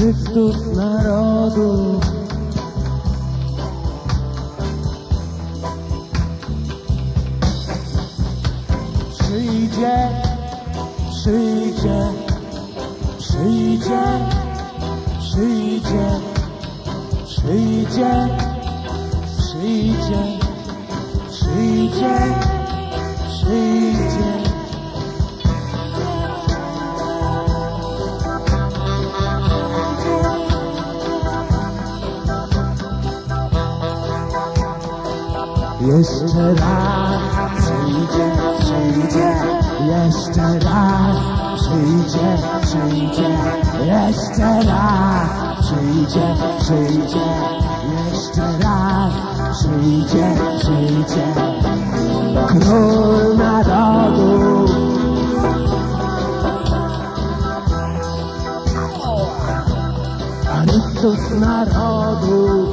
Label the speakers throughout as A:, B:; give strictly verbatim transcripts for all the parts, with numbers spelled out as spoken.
A: Chrystus narodu. Przyjdzie, przyjdzie, przyjdzie, przyjdzie, przyjdzie, przyjdzie, przyjdzie, przyjdzie. Jeszcze raz przyjdzie, przyjdzie, jeszcze raz przyjdzie, przyjdzie, jeszcze raz przyjdzie, przyjdzie, jeszcze raz przyjdzie, przyjdzie. Król narodu. Chrystus narodu.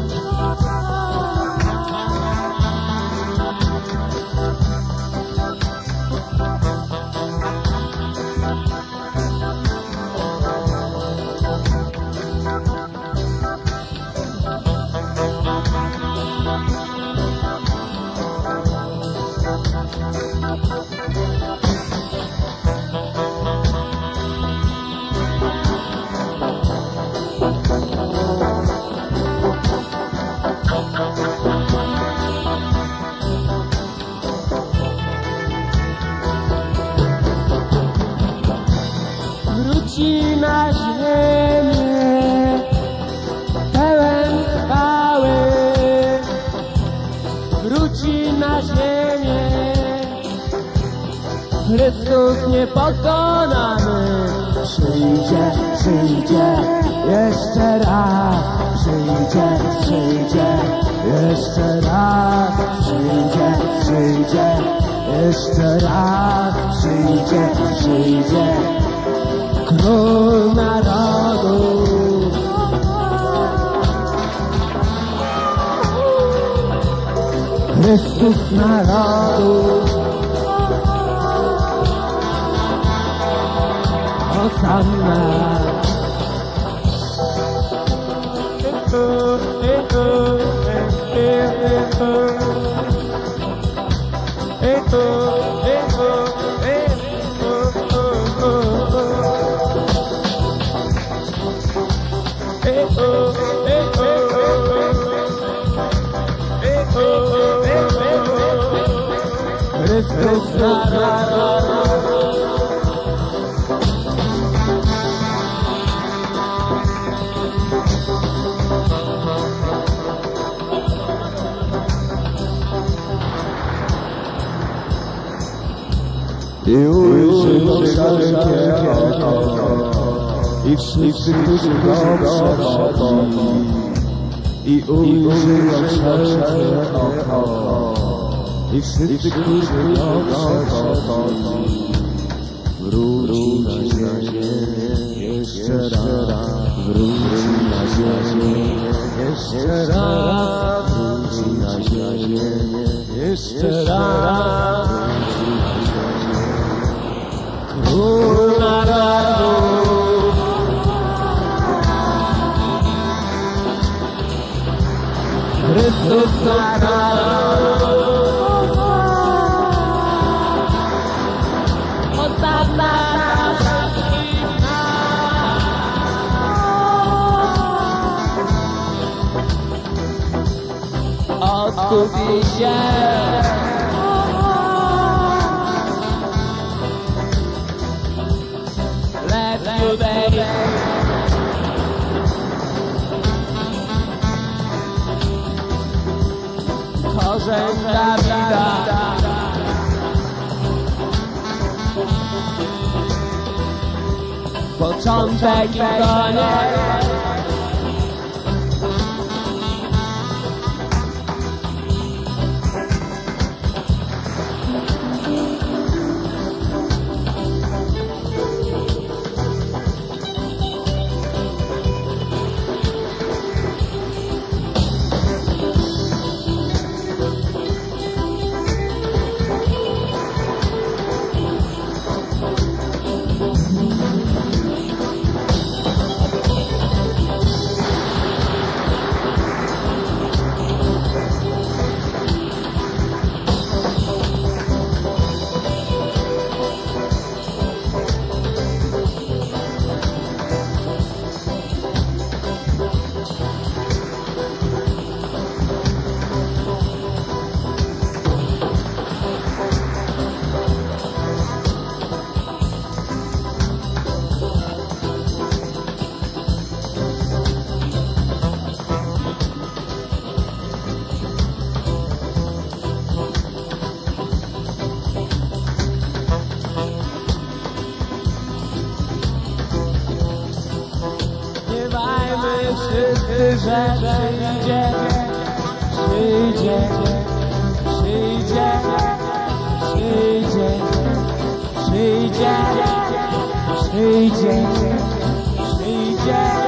A: Wróci na ziemię pełen chwały, wróci na ziemię Chrystus niepokonany. Przyjdzie, przyjdzie, jeszcze raz, przyjdzie, przyjdzie, jeszcze raz, przyjdzie, przyjdzie, jeszcze raz, przyjdzie, przyjdzie. Król narodu. Chrystus narodu. Hosanna. Chrystus narodu. I ujrzyj wszelkie oko, i wszyscy, którzy go przechodzi. I ujrzyj wszelkie oko, i wszyscy, którzy go przechodzi. Wróci na ziemię jeszcze raz, wróci na ziemię jeszcze raz, wróci na ziemię jeszcze raz. Król narodu. Chrystus narodu. Hosanna na wszystkich nas. Odkupi się. Korzeń Dawida. Początek i koniec. że przyjdzie, przyjdzie, przyjdzie, przyjdzie, przyjdzie, przyjdzie, przyjdzie.